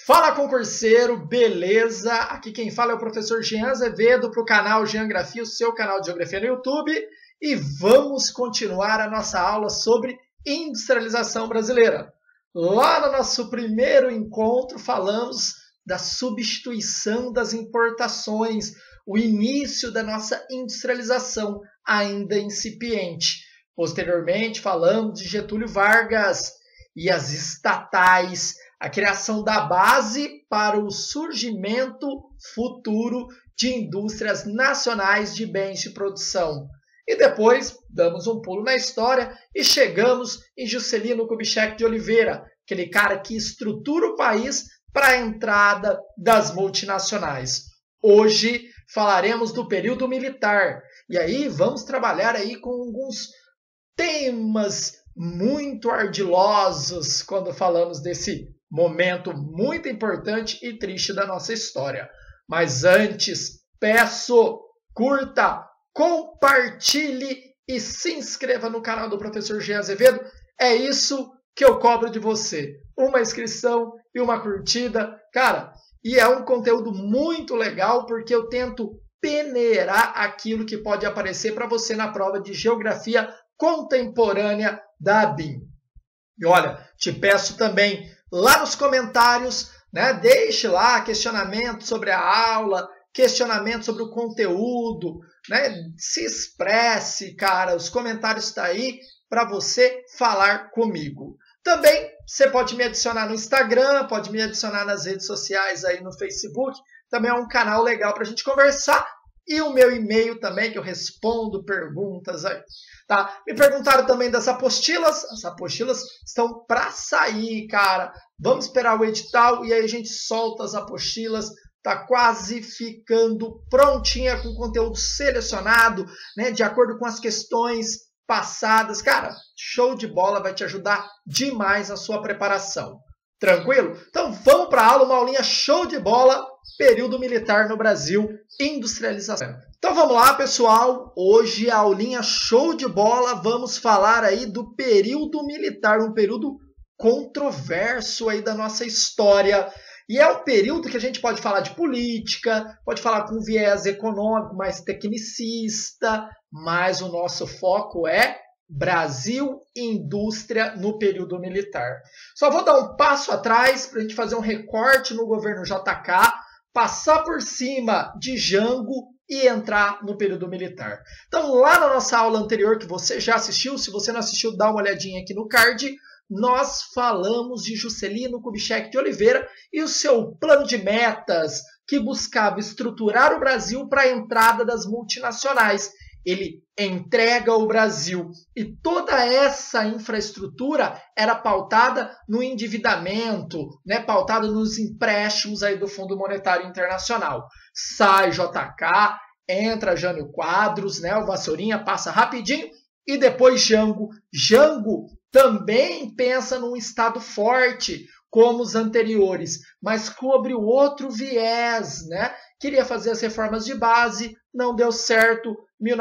Fala, concurseiro, beleza? Aqui quem fala é o professor Jean Azevedo para o canal Geografia, o seu canal de geografia no YouTube. E vamos continuar a nossa aula sobre industrialização brasileira. Lá no nosso primeiro encontro falamos da substituição das importações, o início da nossa industrialização ainda incipiente. Posteriormente falamos de Getúlio Vargas e as estatais, a criação da base para o surgimento futuro de indústrias nacionais de bens de produção. E depois damos um pulo na história e chegamos em Juscelino Kubitschek de Oliveira, aquele cara que estrutura o país para a entrada das multinacionais. Hoje falaremos do período militar. E aí vamos trabalhar aí com alguns temas muito ardilosos quando falamos desse momento muito importante e triste da nossa história. Mas antes, peço, curta, compartilhe e se inscreva no canal do professor Jean Azevedo. É isso que eu cobro de você. Uma inscrição e uma curtida. Cara, e é um conteúdo muito legal porque eu tento peneirar aquilo que pode aparecer para você na prova de Geografia Contemporânea da ABIN. E olha, te peço também lá nos comentários, né, deixe lá questionamento sobre a aula, questionamento sobre o conteúdo, né, se expresse, cara, os comentários estão aí para você falar comigo. Também você pode me adicionar no Instagram, pode me adicionar nas redes sociais aí no Facebook, também é um canal legal para a gente conversar. E o meu e-mail também, que eu respondo perguntas aí, tá? Me perguntaram também das apostilas. As apostilas estão para sair, cara. Vamos esperar o edital e aí a gente solta as apostilas. Tá quase ficando prontinha com conteúdo selecionado, né? De acordo com as questões passadas. Cara, show de bola, vai te ajudar demais na sua preparação. Tranquilo? Então vamos para a aula, uma aulinha show de bola, período militar no Brasil, industrialização. Então vamos lá, pessoal, hoje a aulinha show de bola, vamos falar aí do período militar, um período controverso aí da nossa história. E é um período que a gente pode falar de política, pode falar com viés econômico, mais tecnicista, mas o nosso foco é Brasil e indústria no período militar. Só vou dar um passo atrás para a gente fazer um recorte no governo JK, passar por cima de Jango e entrar no período militar. Então, lá na nossa aula anterior, que você já assistiu, se você não assistiu, dá uma olhadinha aqui no card, nós falamos de Juscelino Kubitschek de Oliveira e o seu plano de metas que buscava estruturar o Brasil para a entrada das multinacionais. Ele entrega o Brasil e toda essa infraestrutura era pautada no endividamento, né, pautada nos empréstimos aí do Fundo Monetário Internacional. Sai JK, entra Jânio Quadros, né, o Vassourinha passa rapidinho e depois Jango. Jango também pensa num Estado forte como os anteriores, mas cobre o outro viés, né? Queria fazer as reformas de base, não deu certo.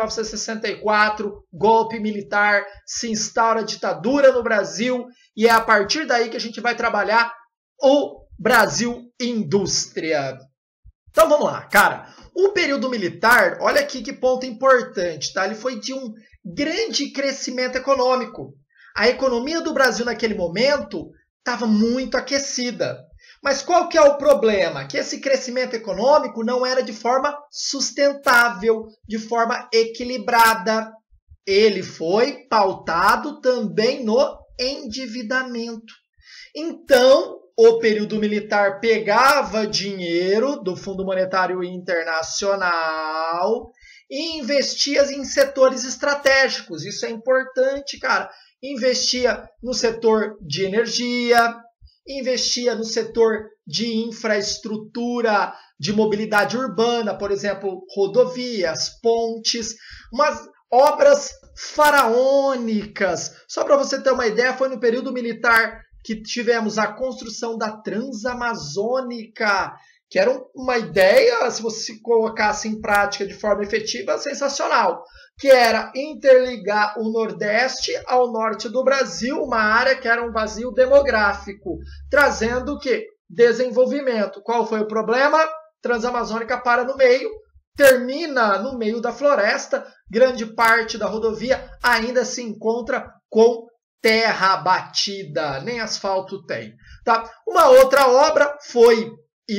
1964, golpe militar, se instaura a ditadura no Brasil e é a partir daí que a gente vai trabalhar o Brasil indústria. Então vamos lá, cara. O período militar, olha aqui que ponto importante, tá? Ele foi de um grande crescimento econômico. A economia do Brasil naquele momento estava muito aquecida. Mas qual que é o problema? Que esse crescimento econômico não era de forma sustentável, de forma equilibrada. Ele foi pautado também no endividamento. Então, o período militar pegava dinheiro do Fundo Monetário Internacional e investia em setores estratégicos. Isso é importante, cara. Investia no setor de energia, investia no setor de infraestrutura, de mobilidade urbana, por exemplo, rodovias, pontes, umas obras faraônicas. Só para você ter uma ideia, foi no período militar que tivemos a construção da Transamazônica, que era uma ideia, se você colocasse em prática de forma efetiva, sensacional, que era interligar o Nordeste ao Norte do Brasil, uma área que era um vazio demográfico, trazendo o quê? desenvolvimento. Qual foi o problema? Transamazônica para no meio, termina no meio da floresta, grande parte da rodovia ainda se encontra com terra batida, nem asfalto tem. Tá? Uma outra obra foi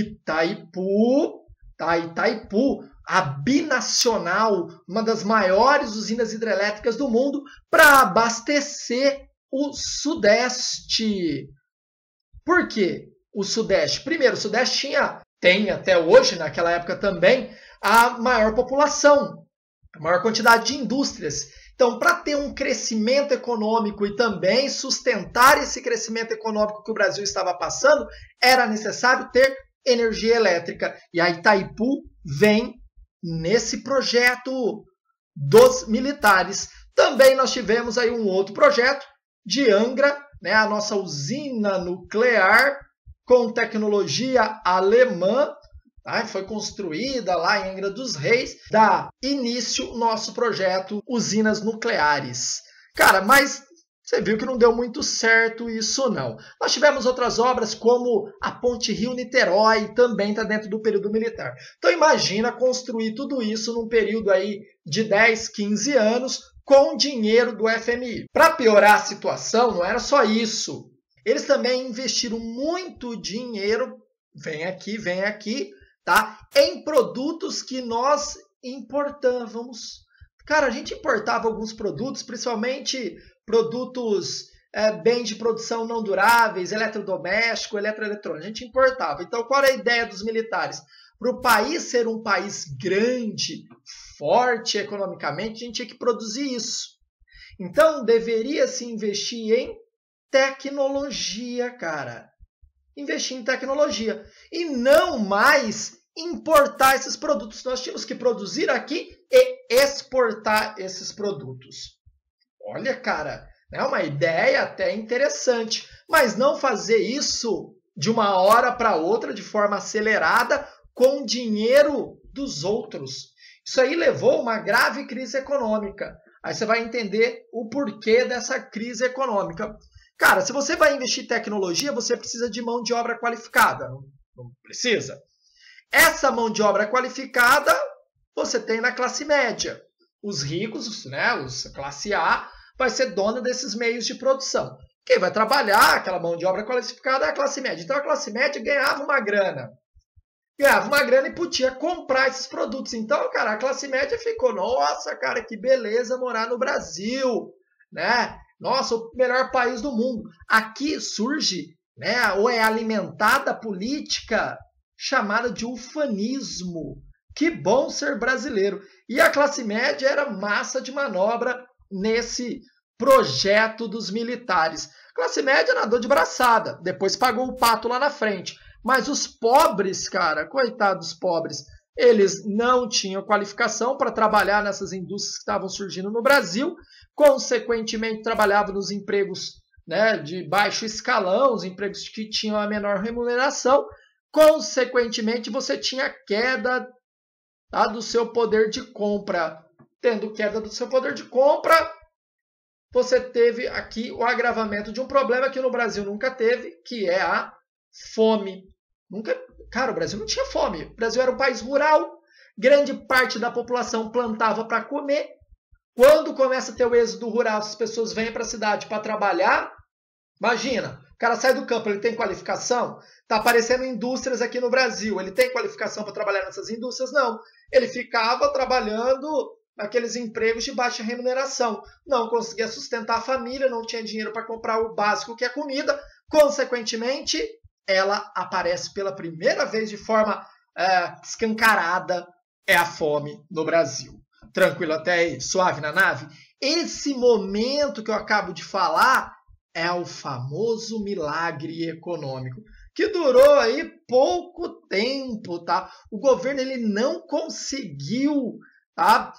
Itaipu, a binacional, uma das maiores usinas hidrelétricas do mundo, para abastecer o Sudeste. Por quê? O Sudeste. Primeiro, o Sudeste tem até hoje, naquela época também, a maior população, a maior quantidade de indústrias. Então, para ter um crescimento econômico e também sustentar esse crescimento econômico que o Brasil estava passando, era necessário ter energia elétrica. E a Itaipu vem nesse projeto dos militares. Também nós tivemos aí um outro projeto de Angra, né, a nossa usina nuclear com tecnologia alemã, tá? Foi construída lá em Angra dos Reis, dá início ao nosso projeto Usinas Nucleares. Cara, mas você viu que não deu muito certo isso não. Nós tivemos outras obras como a Ponte Rio-Niterói, também está dentro do período militar. Então imagina construir tudo isso num período aí de 10, 15 anos com dinheiro do FMI. Para piorar a situação, não era só isso. Eles também investiram muito dinheiro, vem aqui, tá? Em produtos que nós importávamos. Cara, a gente importava alguns produtos, principalmente produtos, bens de produção não duráveis, eletrodoméstico, eletroeletrônico. A gente importava. Então, qual era a ideia dos militares? Para o país ser um país grande, forte economicamente, a gente tinha que produzir isso. Então, deveria se investir em tecnologia, cara. Investir em tecnologia. E não mais importar esses produtos. Nós tínhamos que produzir aqui e exportar esses produtos. Olha, cara, é uma ideia até interessante. Mas não fazer isso de uma hora para outra, de forma acelerada, com dinheiro dos outros. Isso aí levou a uma grave crise econômica. Aí você vai entender o porquê dessa crise econômica. Cara, se você vai investir em tecnologia, você precisa de mão de obra qualificada. Não precisa? Essa mão de obra qualificada você tem na classe média. Os ricos, né, a classe A, vai ser dona desses meios de produção. Quem vai trabalhar, aquela mão de obra qualificada, é a classe média. Então a classe média ganhava uma grana. E podia comprar esses produtos. Então, cara, a classe média ficou, nossa, cara, que beleza morar no Brasil, né? Nossa, o melhor país do mundo. Aqui surge, né, ou é alimentada a política chamada de ufanismo. Que bom ser brasileiro. E a classe média era massa de manobra nesse projeto dos militares. A classe média nadou de braçada, depois pagou o pato lá na frente. Mas os pobres, cara, coitados pobres, eles não tinham qualificação para trabalhar nessas indústrias que estavam surgindo no Brasil, consequentemente trabalhavam nos empregos, né, de baixo escalão, os empregos que tinham a menor remuneração, consequentemente você tinha queda, tá, do seu poder de compra. Tendo queda do seu poder de compra, você teve aqui o agravamento de um problema que no Brasil nunca teve, que é a fome. Cara, o Brasil não tinha fome. O Brasil era um país rural. Grande parte da população plantava para comer. Quando começa a ter o êxodo rural, as pessoas vêm para a cidade para trabalhar. Imagina, o cara sai do campo, ele tem qualificação? Está aparecendo indústrias aqui no Brasil. Ele tem qualificação para trabalhar nessas indústrias? Não. Ele ficava trabalhando naqueles empregos de baixa remuneração. Não conseguia sustentar a família, não tinha dinheiro para comprar o básico, que é comida. Consequentemente, ela aparece pela primeira vez de forma escancarada, é a fome no Brasil. Tranquilo até aí? Suave na nave? Esse momento que eu acabo de falar é o famoso milagre econômico, que durou aí pouco tempo, tá? O governo ele não conseguiu, tá,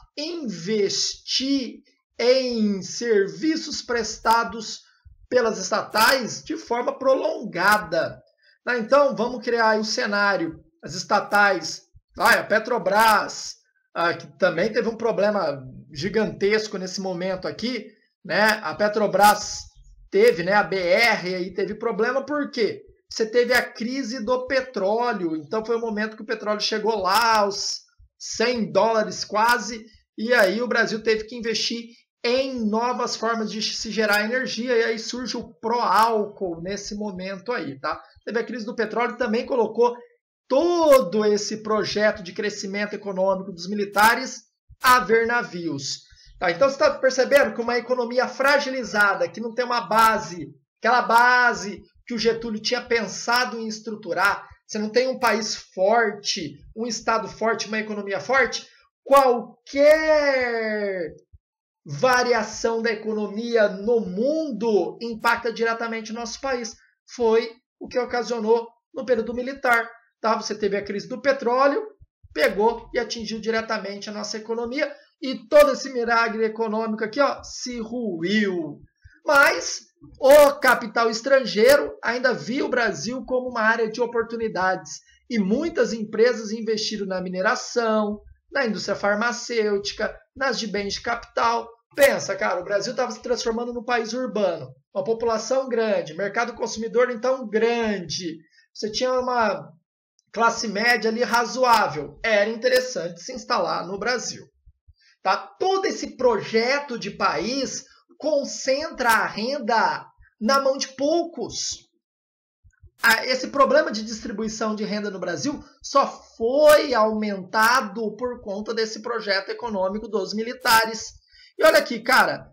investir em serviços prestados pelas estatais de forma prolongada. Então, vamos criar aí um cenário. As estatais, a Petrobras, que também teve um problema gigantesco nesse momento aqui, né? A Petrobras teve, né, a BR aí teve problema, por quê? você teve a crise do petróleo. Então foi o momento que o petróleo chegou lá aos $100 quase, e aí o Brasil teve que investir em novas formas de se gerar energia, e aí surge o pró-álcool nesse momento aí, tá? Teve a crise do petróleo, também colocou todo esse projeto de crescimento econômico dos militares a ver navios. Tá? Então você está percebendo que uma economia fragilizada, que não tem uma base, aquela base que o Getúlio tinha pensado em estruturar, você não tem um país forte, um Estado forte, uma economia forte, qualquer variação da economia no mundo impacta diretamente o nosso país. Foi o que ocasionou no período militar. Tá? Você teve a crise do petróleo, pegou e atingiu diretamente a nossa economia, e todo esse milagre econômico aqui, ó, se ruiu. Mas o capital estrangeiro ainda via o Brasil como uma área de oportunidades, e muitas empresas investiram na mineração, na indústria farmacêutica, nas de bens de capital. Pensa, cara, o Brasil estava se transformando num país urbano, uma população grande, mercado consumidor então grande. Você tinha uma classe média ali razoável. Era interessante se instalar no Brasil. Tá? Todo esse projeto de país concentra a renda na mão de poucos. Esse problema de distribuição de renda no Brasil só foi aumentado por conta desse projeto econômico dos militares. E olha aqui, cara,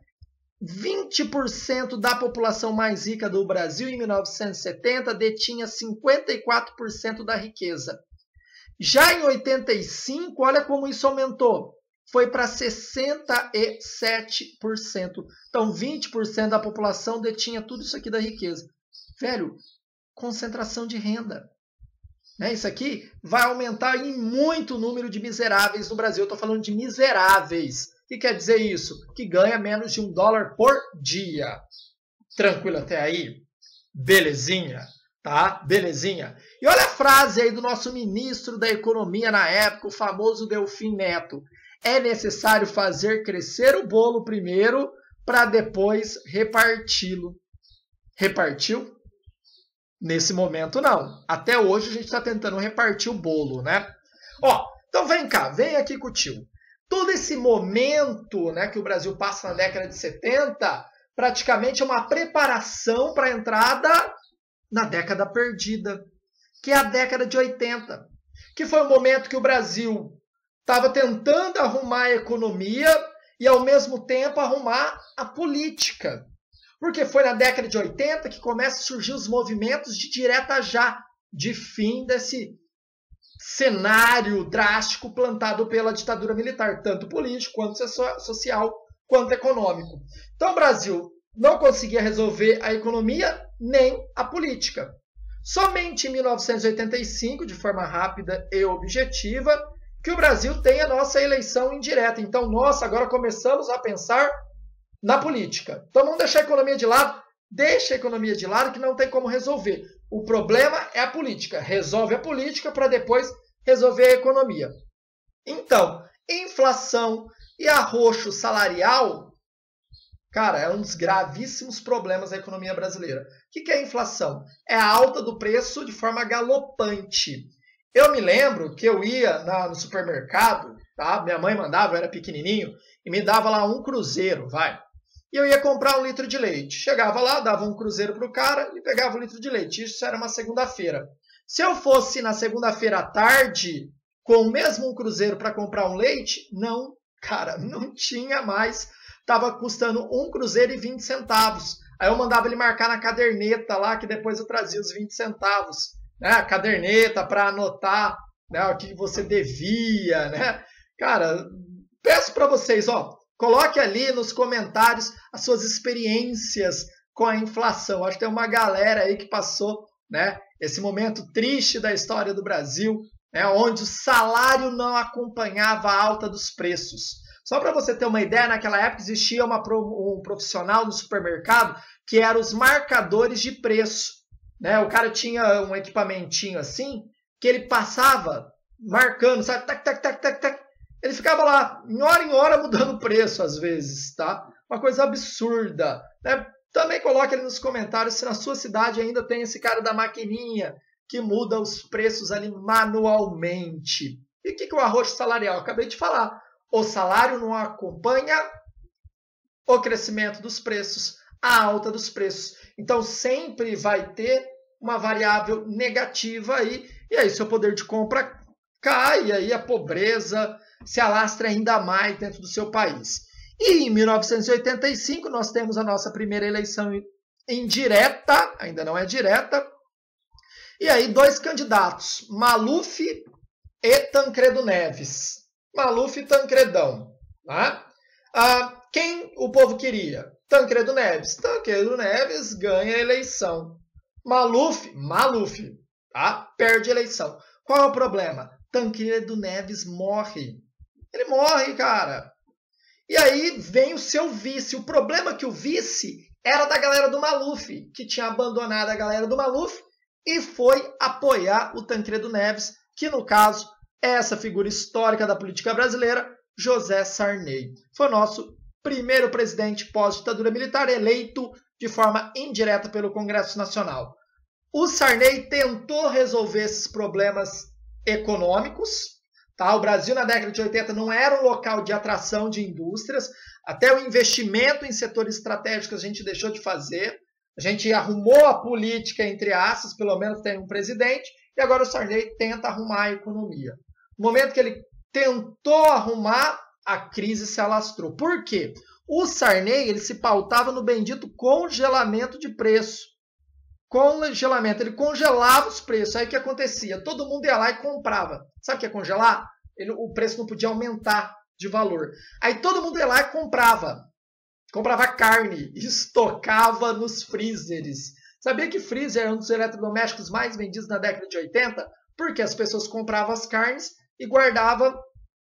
20% da população mais rica do Brasil em 1970 detinha 54% da riqueza. Já em 85, olha como isso aumentou. Foi para 67%. Então, 20% da população detinha tudo isso aqui da riqueza. Velho, concentração de renda. Né? Isso aqui vai aumentar em muito o número de miseráveis no Brasil. Eu estou falando de miseráveis. O que quer dizer isso? Que ganha menos de $1 por dia. Tranquilo até aí? Belezinha, tá? Belezinha. E olha a frase aí do nosso ministro da Economia na época, o famoso Delfim Neto. É necessário fazer crescer o bolo primeiro para depois reparti-lo. Repartiu? Nesse momento não. Até hoje a gente está tentando repartir o bolo, né? Ó, então vem cá, vem aqui com o tio. Todo esse momento, né, que o Brasil passa na década de 70, praticamente é uma preparação para a entrada na década perdida, que é a década de 80, que foi o momento que o Brasil estava tentando arrumar a economia e, ao mesmo tempo, arrumar a política. Porque foi na década de 80 que começam a surgir os movimentos de direta já, de fim desse cenário drástico plantado pela ditadura militar, tanto político, quanto social, quanto econômico. Então o Brasil não conseguia resolver a economia nem a política. Somente em 1985, de forma rápida e objetiva, que o Brasil tem a nossa eleição indireta. Então, nós agora começamos a pensar na política. Então, vamos deixar a economia de lado. Deixa a economia de lado que não tem como resolver. O problema é a política. Resolve a política para depois resolver a economia. Então, inflação e arroxo salarial, cara, é um dos gravíssimos problemas da economia brasileira. O que é a inflação? É a alta do preço de forma galopante. Eu me lembro que eu ia no supermercado, tá? Minha mãe mandava, eu era pequenininho, e me dava lá um cruzeiro, vai. E eu ia comprar 1 litro de leite. Chegava lá, dava um cruzeiro para o cara e pegava 1 litro de leite. Isso era uma segunda-feira. Se eu fosse na segunda-feira à tarde, com o mesmo cruzeiro para comprar um leite, não, cara, não tinha mais. Estava custando 1 cruzeiro e 20 centavos. Aí eu mandava ele marcar na caderneta lá, que depois eu trazia os 20 centavos. Né? A caderneta para anotar, né, o que você devia. Né? Cara, peço para vocês, ó, coloque ali nos comentários as suas experiências com a inflação. Acho que tem uma galera aí que passou, né, esse momento triste da história do Brasil, né, onde o salário não acompanhava a alta dos preços. Só para você ter uma ideia, naquela época existia um profissional no supermercado que eram os marcadores de preço. Né? O cara tinha um equipamentinho assim, que ele passava marcando, sabe? Tac, tac, tac, tac, tac. Ele ficava lá, em hora mudando o preço, às vezes, tá? Uma coisa absurda. Né? Também coloque ali nos comentários se na sua cidade ainda tem esse cara da maquininha que muda os preços ali manualmente. E o que é o arrocho salarial? Eu acabei de falar. O salário não acompanha o crescimento dos preços, a alta dos preços. Então sempre vai ter uma variável negativa aí. E aí seu poder de compra cai, e aí a pobreza se alastra ainda mais dentro do seu país. E em 1985 nós temos a nossa primeira eleição indireta, ainda não é direta. E aí 2 candidatos, Maluf e Tancredo Neves. Maluf e Tancredão. Tá? Quem o povo queria? Tancredo Neves. Tancredo Neves ganha a eleição. Maluf, tá? Perde a eleição. Qual é o problema? Tancredo Neves morre. Ele morre, cara. E aí vem o seu vice. O problema é que o vice era da galera do Maluf, que tinha abandonado a galera do Maluf e foi apoiar o Tancredo Neves, que no caso é essa figura histórica da política brasileira, José Sarney. Foi o nosso primeiro presidente pós-ditadura militar eleito de forma indireta pelo Congresso Nacional. O Sarney tentou resolver esses problemas econômicos. Tá? O Brasil, na década de 80, não era um local de atração de indústrias. Até o investimento em setores estratégicos a gente deixou de fazer. A gente arrumou a política, entre aspas, pelo menos tem um presidente, e agora o Sarney tenta arrumar a economia. No momento que ele tentou arrumar, a crise se alastrou. Por quê? O Sarney ele se pautava no bendito congelamento de preço. Congelamento, ele congelava os preços. Aí o que acontecia? Todo mundo ia lá e comprava. Sabe o que é congelar? O preço não podia aumentar de valor. Aí todo mundo ia lá e comprava. Comprava carne, estocava nos freezers. Sabia que freezer é um dos eletrodomésticos mais vendidos na década de 80? Porque as pessoas compravam as carnes e guardavam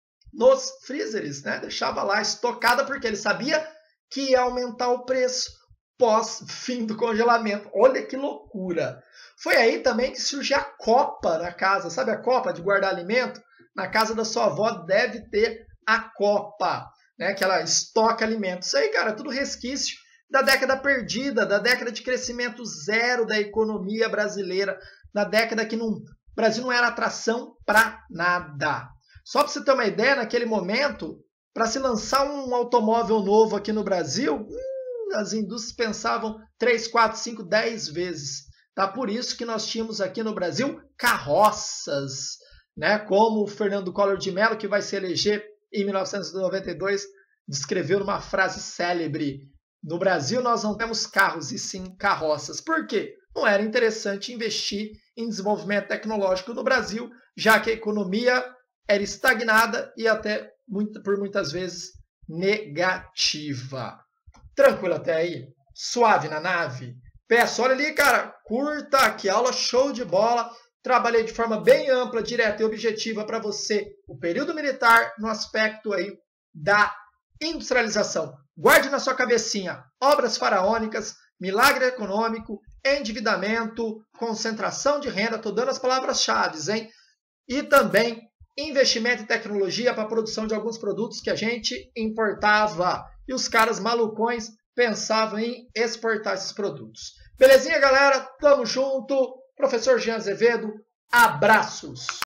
nos freezers, né? Deixava lá estocada porque ele sabia que ia aumentar o preço pós-fim do congelamento. Olha que loucura! Foi aí também que surgiu a copa na casa. Sabe a copa de guardar alimento? Na casa da sua avó deve ter a copa, né? Que ela estoca alimentos. Isso aí, cara, tudo resquício da década perdida, da década de crescimento zero da economia brasileira, da década que o Brasil não era atração para nada. Só para você ter uma ideia, naquele momento, para se lançar um automóvel novo aqui no Brasil, as indústrias pensavam 3, 4, 5, 10 vezes. Tá? Por isso que nós tínhamos aqui no Brasil carroças, né? Como o Fernando Collor de Mello, que vai se eleger em 1992, descreveu numa frase célebre: no Brasil nós não temos carros e sim carroças. Por quê? Não era interessante investir em desenvolvimento tecnológico no Brasil, já que a economia era estagnada e até por muitas vezes negativa. Tranquilo até aí? Suave na nave? Peço, olha ali, cara, curta, que aula show de bola. Trabalhei de forma bem ampla, direta e objetiva para você o período militar no aspecto aí da industrialização. Guarde na sua cabecinha obras faraônicas, milagre econômico, endividamento, concentração de renda, estou dando as palavras-chave, hein? E também investimento em tecnologia para a produção de alguns produtos que a gente importava. E os caras malucões pensavam em exportar esses produtos. Belezinha, galera? Tamo junto. Professor Jean Azevedo, abraços!